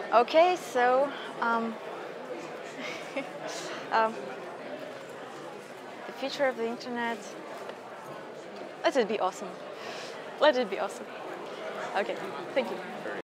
Okay, so um, the future of the internet. Let it be awesome. Let it be awesome. Okay, thank you.